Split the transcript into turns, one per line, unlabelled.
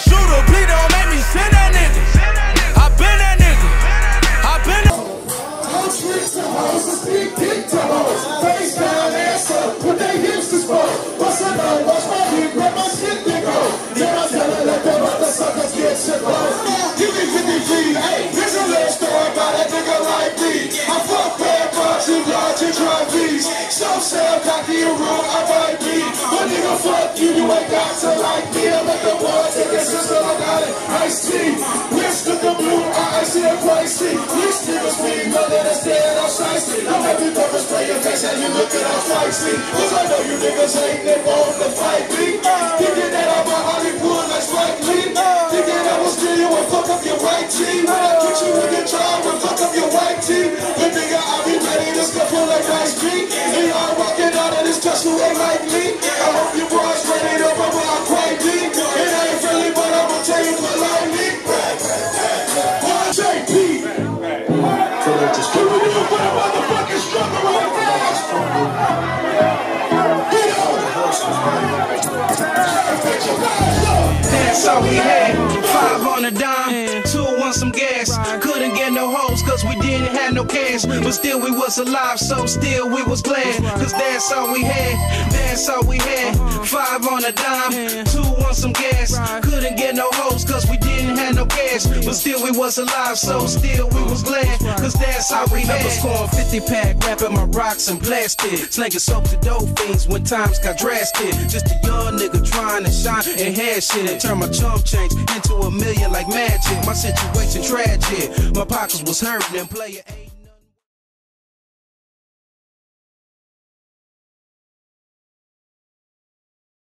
shooter, please don't make me send that nigga. I been that nigga. I been that.
Hoes rich to hoes, and speak dick to hoes. Face down, ass up, put their hips to sport. What's up, though? Watch my dick, let my shit to go. Then I tell her, let them other suckers get shit low. Give me 50 feet, hey, here's a little story about a nigga like me. I fuck bad bars, you large and dry V's. So sell, cocky and rude, I might be. But nigga, fuck you, you ain't got to like me. I let the boys take a sister, I got it, iced tea. Wrist with the blue eyes, here, pricey. These niggas mean nothing that's dead, I'm shiesty. I'm happy purpose, play your face and you looking all spicy. Cause I know you niggas ain't they want to fight me. Thinking that I'm a Hollywood like Spike Lee. Thinking I will steal you and fuck up your white tee. When I get you in your job and fuck up your white tee. But nigga, I'll be ready to scuffle like Ice Cream. And y'all walking out of this trust who ain't like me. I hope you boys ready to run where I'm quite deep. And I ain't friendly, but I'ma tell you politely. JP. Just give it up for the motherfucking struggle right now.
That's all we had. 5 on a dime, 2 on some gas. Couldn't get no hoes cause we didn't have no cash. But still we was alive, so still we was glad. Cause that's all we had, that's all we had. 5 on a dime, 2 on some gas. Couldn't get no hoes cause we didn't have no cash. But still we was alive, so still we was glad. Cause that's all we had. Scoring 50 pack, wrapping my rocks in plastic. Slinging soap to dope fiends when times got drastic. Just a young nigga trying to shine and had shit. And turn my chump change into $1 million like magic. My situation tragic. My pockets was hurting and player